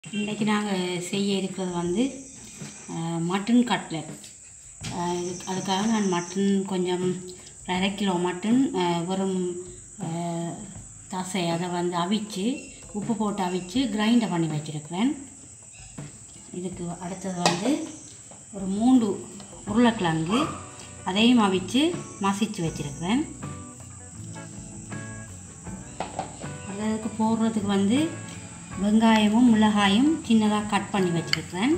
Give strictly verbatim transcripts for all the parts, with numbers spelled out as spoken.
இன்றைக்கி நாங்கள் செய்ய இருக்கிறது வந்து மட்டன் கட்லெட். அதுக்காக நான் மட்டன் கொஞ்சம் அரை கிலோ மட்டன் வெறும் தசை அதை வந்து அவிச்சு உப்பு போட்டு அவிச்சு கிரைண்டர் பண்ணி வச்சுருக்கிறேன். இதுக்கு அடுத்தது வந்து ஒரு மூன்று உருளைக்கிழங்கு அதையும் அவிச்சு மசிச்சு வச்சுருக்கிறேன். அதுக்கு போடுறதுக்கு வந்து வெங்காயமும் மிளகாயும் சின்னதாக கட் பண்ணி வச்சுருக்கிறேன்.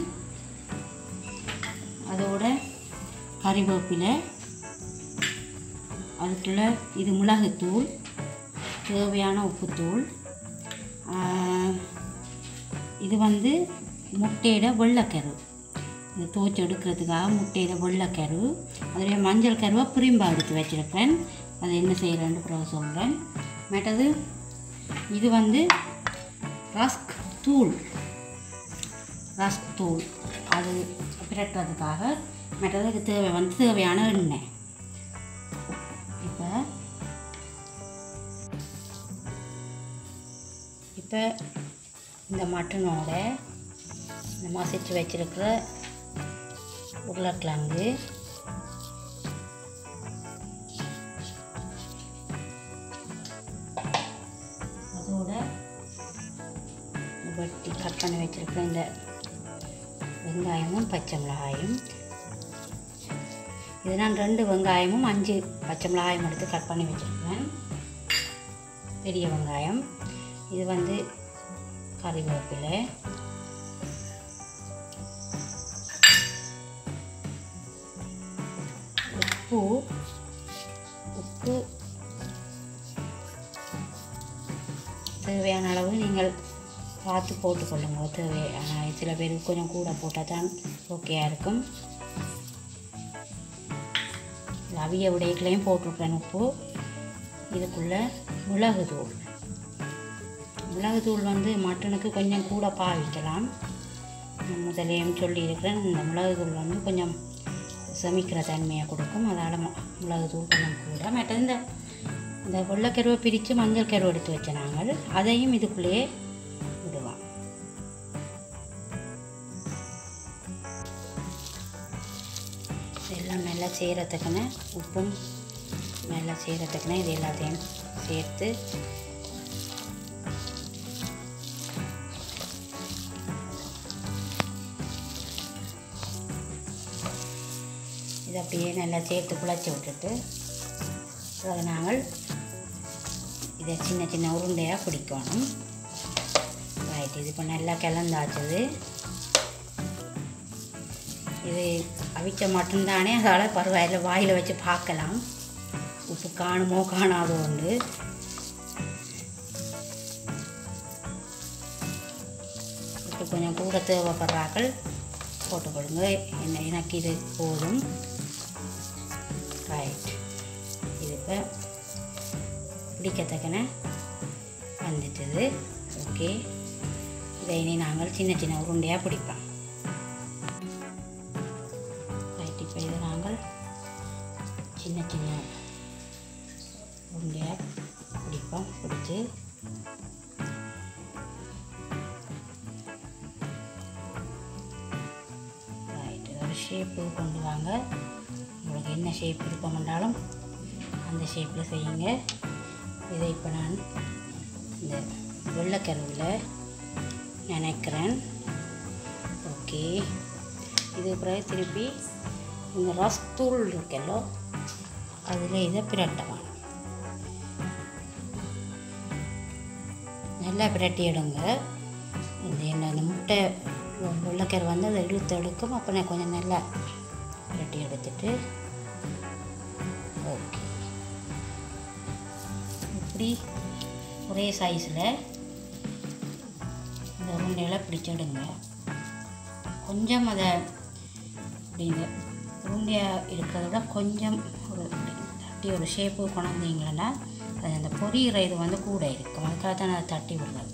அதோட கறிவேப்பிலை, அதுக்குள்ள இது மிளகுத்தூள், தேவையான உப்புத்தூள், இது வந்து முட்டையோட வெள்ளைக்கரு, இது தோச்சு எடுக்கிறதுக்காக முட்டையோட வெள்ளைக்கரு, அதோடைய மஞ்சள் கருவை பிரிம்பா எடுத்து வச்சுருக்கிறேன். அது என்ன செய்கிறேன்னு பிறகு சொல்கிறேன். மற்றது இது வந்து ரஸ்க் தூள், ரஸ்க் தூள் அது பிரட்டுறதுக்காக. மற்றதுக்கு தேவை வந்து தேவையான எண்ணெய். இப்போ இப்போ இந்த மட்டனோட இந்த மசிச்சு வச்சிருக்கிற உருளைக்கிழங்கு, அதோட வெட்டி கட் பண்ணி வச்சிருக்கிற இந்த வெங்காயமும் பச்சை மிளகாயும், இது நான் ரெண்டு வெங்காயமும் அஞ்சு பச்சை மிளகாயும் எடுத்து கட் பண்ணி வச்சுருக்கேன், பெரிய வெங்காயம். இது வந்து கறிவேப்பிலை, உப்பு உப்பு தேவையான அளவு நீங்கள் பார்த்து போட்டுக்கொள்ளுங்க. தேவையான சில பேருக்கு கொஞ்சம் கூட போட்டால் தான் ஓகேயாக இருக்கும். அவிய உடைகளையும் போட்டிருக்கேன் உப்பு. இதுக்குள்ளே மிளகுத்தூள், மிளகுத்தூள் வந்து மட்டனுக்கு கொஞ்சம் கூட பாவிக்கலாம். முதலையும் சொல்லியிருக்கிறேன், இந்த மிளகுத்தூள் வந்து கொஞ்சம் சமைக்கிற தன்மையை கொடுக்கும். அதனால் மிளகுத்தூள் கொஞ்சம் கூட. மற்ற இந்த இந்த வெள்ளைக்கருவை பிரித்து மஞ்சள் கருவை எடுத்து வச்ச நாங்கள் அதையும் இதுக்குள்ளேயே விடுவோம். எல்லாம் நல்லா செய்கிறதுக்குன்னு உப்பும் நல்லா செய்கிறதுக்குன்னு இது எல்லாத்தையும் சேர்த்து இதை அப்படியே நல்லா சேர்த்து குழச்சி விட்டுட்டு அதை நாங்கள் இதை சின்ன சின்ன உருண்டையாக பிடிக்கணும். ரைட், இது இப்போ நல்லா கிளந்தாச்சுது. இது அவிச்ச மட்டும்தானே, அதால் பரவாயில்ல, வாயில் வச்சு பார்க்கலாம் உப்பு காணுமோ காணாதோ உண்டு. உப்பு கொஞ்சம் கூட தேவைப்படுறாக்கள் போட்டுக்கொடுங்க. என்ன எனக்கு இது போதும். ரைட், இது இப்போ பிடிக்கத்தக்கன வந்துட்டுது. ஓகே, இதை இனி நாங்கள் சின்ன சின்ன உருண்டையாக பிடிப்போம். ரைட், இப்போ இதை நாங்கள் சின்ன சின்ன உருண்டையாக பிடிப்போம். பிடிச்சி ரைட், ஒரு ஷேப்பு கொண்டு வாங்க. உங்களுக்கு என்ன ஷேப் விருப்பம்ன்றாலும் அந்த ஷேப்பில் செய்யுங்க. இதை இப்போ நான் இந்த வெள்ளைக்கருவில் நினைக்கிறேன். ஓகே, இது பிறகு திருப்பி இந்த ரஸ்தூள் இருக்கல்லோ அதில் இதை பிரட்டலாம். நல்லா பிரட்டி எடுங்க. இந்த என்ன இந்த முட்டை வெள்ளைக்கரு வந்து அதை இழுத்து எடுக்கும். அப்போ நான் கொஞ்சம் நல்லா பிரட்டி எடுத்துட்டு ஓகே, இப்படி ஒரே சைஸில் இந்த உருண்டையில் பிடிச்சிடுங்க. கொஞ்சம் அதை இப்படி இந்த உருண்டையாக இருக்கிறத விட கொஞ்சம் ஒரு தட்டி ஒரு ஷேப்பு கொண்டாந்தீங்கன்னா அது அந்த பொரியிற இது வந்து கூட இருக்கும். அதுக்காக தான் அதை தட்டி விடுறது.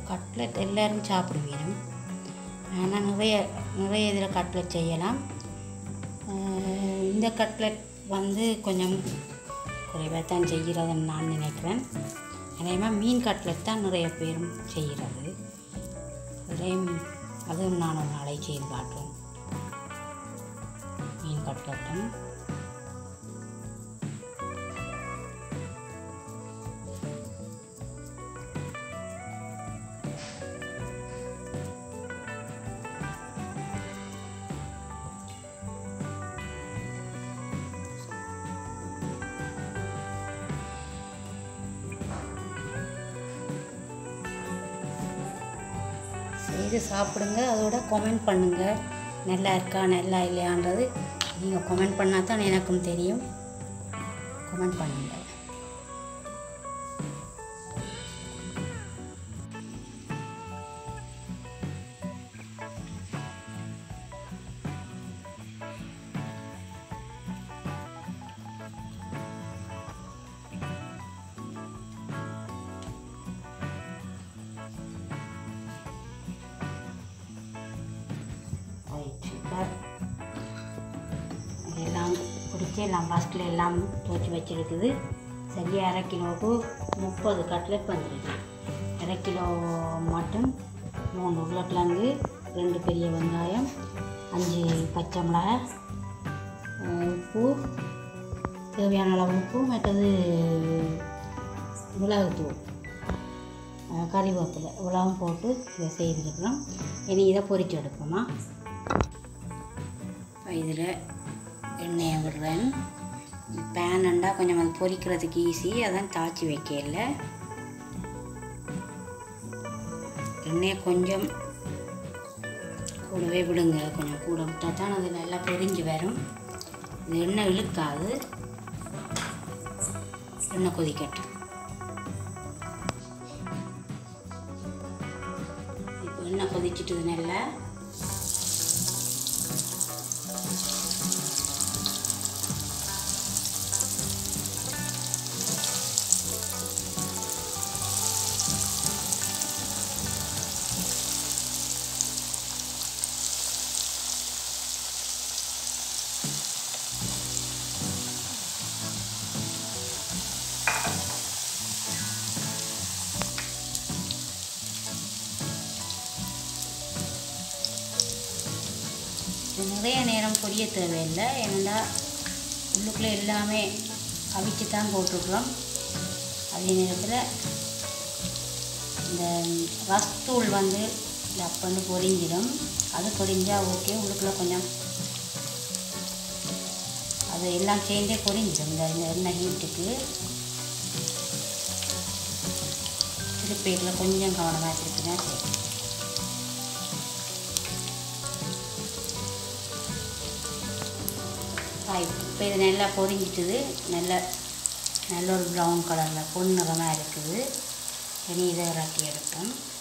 கட்லெட் எல்லோரும் சாப்பிடுவீங்க. ஆனால் நிறைய நிறைய இதில் கட்லெட் செய்யலாம். இந்த கட்லெட் வந்து கொஞ்சம் குறைவாக தான் செய்கிறதுன்னு நான் நினைக்கிறேன். அதேமாதிரி மீன் கட்லெட் தான் நிறைய பேரும் செய்கிறது. அதுலேயும் அதுவும் நான் ஒரு நாளை செய்து காட்டுவேன். மீன் கட்லெட்டும் செய்து சாப்பிடுங்க. அதோட கமெண்ட் பண்ணுங்கள், நல்லா இருக்கா நல்லா இல்லையான்றது நீங்கள் கமெண்ட் பண்ணால் தான் எனக்கும் தெரியும். கமெண்ட் பண்ணுங்கள். எல்லாம் பிடிச்சி எல்லாம் ஃபஸ்ட்டில் எல்லாம் துவச்சி வச்சுருக்குது. சரியாக அரை கிலோவுக்கு முப்பது கட்லெட் வந்துருக்கு. அரை கிலோ மட்டன், மூணு உருளைக்கிழங்கு, ரெண்டு பெரிய வெங்காயம், அஞ்சு பச்சை மிளகாய், உப்பு, தேவையான அளவு உப்பு, மற்றது மிளகுத்தூள், கறிவேப்பிலை இவ்வளவும் போட்டு இதை செய்திருக்கிறோம். இனி இதை பொரிச்சு எடுப்போமா. இதில் எண்ணெயை விடுறேன். பேனண்டா கொஞ்சம் அது பொரிக்கிறதுக்கு ஈஸி, அதான் தாச்சி வைக்கல. எண்ணெயை கொஞ்சம் கூடவே விடுங்க, கொஞ்சம் கூட விட்டால் தான் அது நல்லா பொரிஞ்சு வரும். இது எண்ணெய் இழுக்காது. எண்ணெய் கொதிக்கட்டும். இப்போ எண்ணெய் கொதிச்சிட்டு நல்லா நிறைய நேரம் பொரிய தேவையில்லை. ஏன்னா உள்ளுக்குள்ளே எல்லாமே அவிச்சு தான் போட்டுருக்குறோம். அதே நேரத்தில் இந்த ரஸ்தூள் வந்து அப்பன்னு பொரிஞ்சிடும். அது பொரிஞ்சால் ஓகே. உள்ளுக்குள்ளே கொஞ்சம் அது எல்லாம் சேர்ந்தே பொரிஞ்சிடும். இந்த இந்த எண்ணெய் ஹீட்டுக்கு திருப்பேரில் கொஞ்சம் கவனமாக திருப்பினா சரி. இப்போ இது நல்லா பொரிஞ்சிட்டுது. நல்ல நல்ல ஒரு ப்ரௌன் கலரில் பொன்னிறமாக இருக்குது. இனி இதை இறக்கி எடுப்போம்.